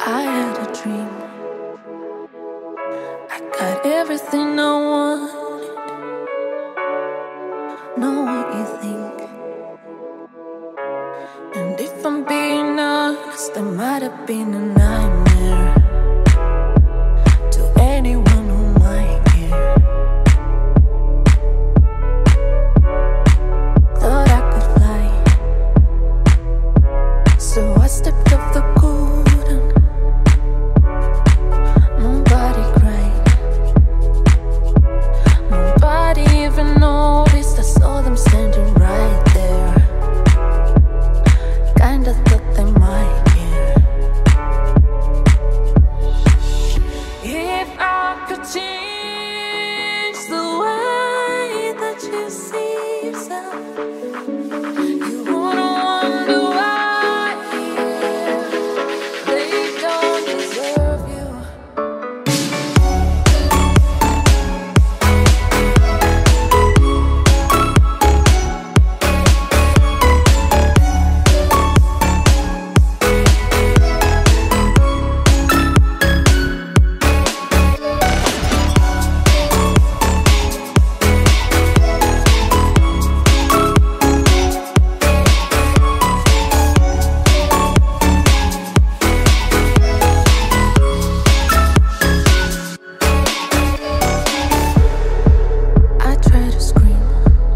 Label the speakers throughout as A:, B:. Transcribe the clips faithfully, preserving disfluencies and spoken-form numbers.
A: I had a dream. I got everything I wanted. Know what you think. And if I'm being honest, that might have been a nightmare to anyone who might care. Thought I could fly, so I stepped off the golden. Nobody cried, nobody even noticed. I saw them standing right there. Kinda thought they might care. If I could change the way that you see yourself, you wouldn't wonder why they don't deserve you. I tried to scream,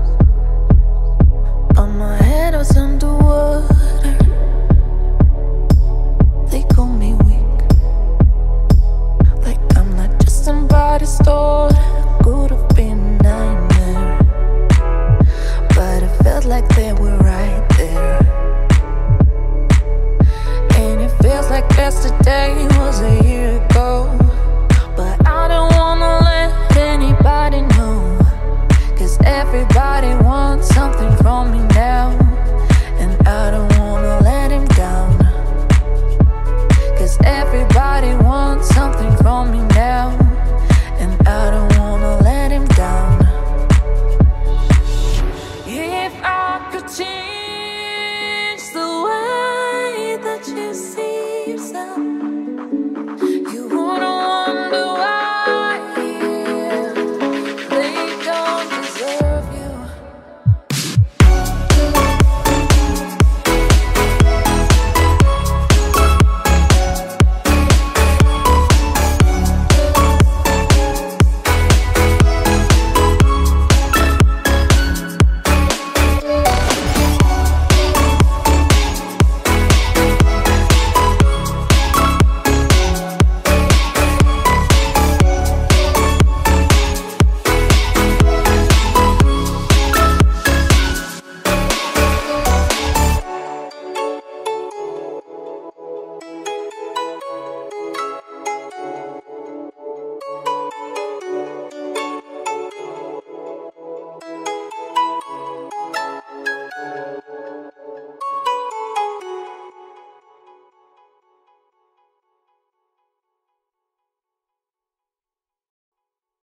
A: but my head was underwater. They call me weak, like I'm not just somebody's daughter. Could have been a nightmare, but it felt like they were right there. And it feels like yesterday was a year ago.